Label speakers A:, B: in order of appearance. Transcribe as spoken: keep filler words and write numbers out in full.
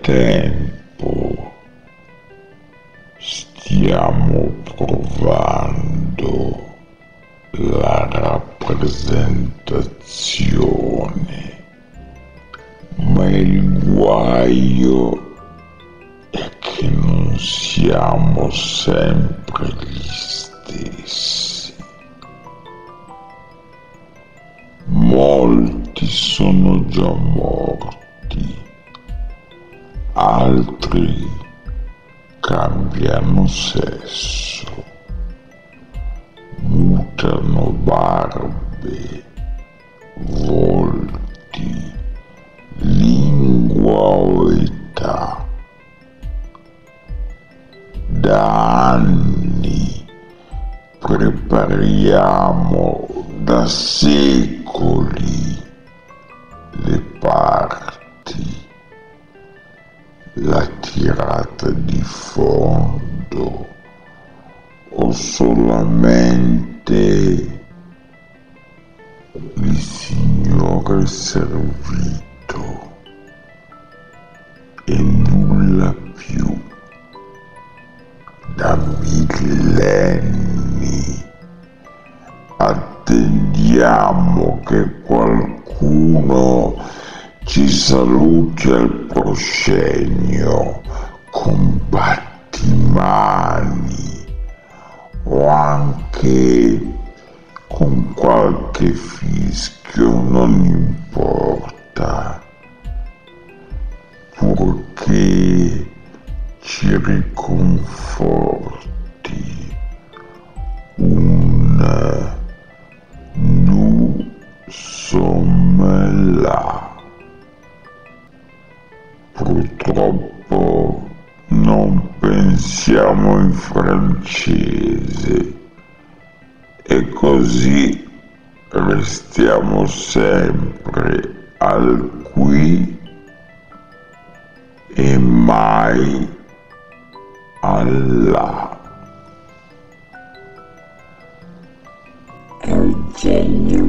A: tempo stiamo provando la rappresentazione, ma il guaio è che non siamo sempre gli stessi. Molti sono già morti, altri cambiano sesso, mutano barbe, volti, lingua o età. Da anni prepariamo, da secoli, le parti, la tirata di fondo o solamente il Signore servito e nulla più. Da millenni attendiamo che qualcuno ci saluti al proscenio con battimani o anche con qualche fischio, non importa, purché ci riconforti un nous sommes là. Purtroppo non pensiamo in francese e così restiamo sempre al qui e mai Allah.
B: Eugenio